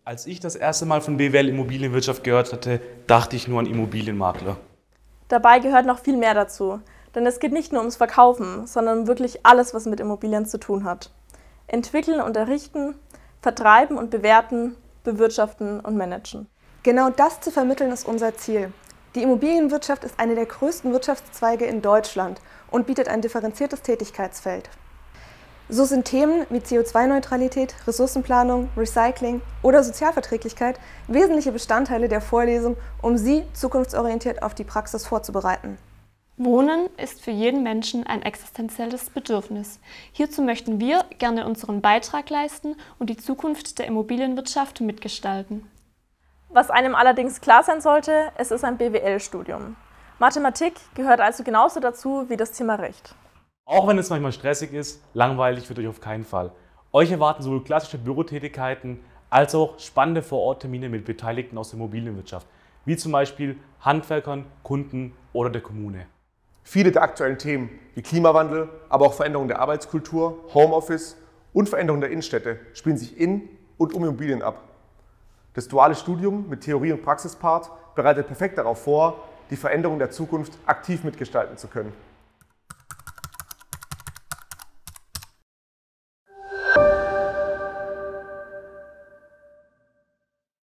Als ich das erste Mal von BWL Immobilienwirtschaft gehört hatte, dachte ich nur an Immobilienmakler. Dabei gehört noch viel mehr dazu, denn es geht nicht nur ums Verkaufen, sondern um wirklich alles, was mit Immobilien zu tun hat. Entwickeln und errichten, vertreiben und bewerten, bewirtschaften und managen. Genau das zu vermitteln ist unser Ziel. Die Immobilienwirtschaft ist eine der größten Wirtschaftszweige in Deutschland und bietet ein differenziertes Tätigkeitsfeld. So sind Themen wie CO2-Neutralität, Ressourcenplanung, Recycling oder Sozialverträglichkeit wesentliche Bestandteile der Vorlesung, um Sie zukunftsorientiert auf die Praxis vorzubereiten. Wohnen ist für jeden Menschen ein existenzielles Bedürfnis. Hierzu möchten wir gerne unseren Beitrag leisten und die Zukunft der Immobilienwirtschaft mitgestalten. Was einem allerdings klar sein sollte, es ist ein BWL-Studium. Mathematik gehört also genauso dazu wie das Thema Recht. Auch wenn es manchmal stressig ist, langweilig wird euch auf keinen Fall. Euch erwarten sowohl klassische Bürotätigkeiten als auch spannende Vororttermine mit Beteiligten aus der Immobilienwirtschaft, wie zum Beispiel Handwerkern, Kunden oder der Kommune. Viele der aktuellen Themen wie Klimawandel, aber auch Veränderung der Arbeitskultur, Homeoffice und Veränderung der Innenstädte spielen sich in und um Immobilien ab. Das duale Studium mit Theorie- und Praxispart bereitet perfekt darauf vor, die Veränderung der Zukunft aktiv mitgestalten zu können.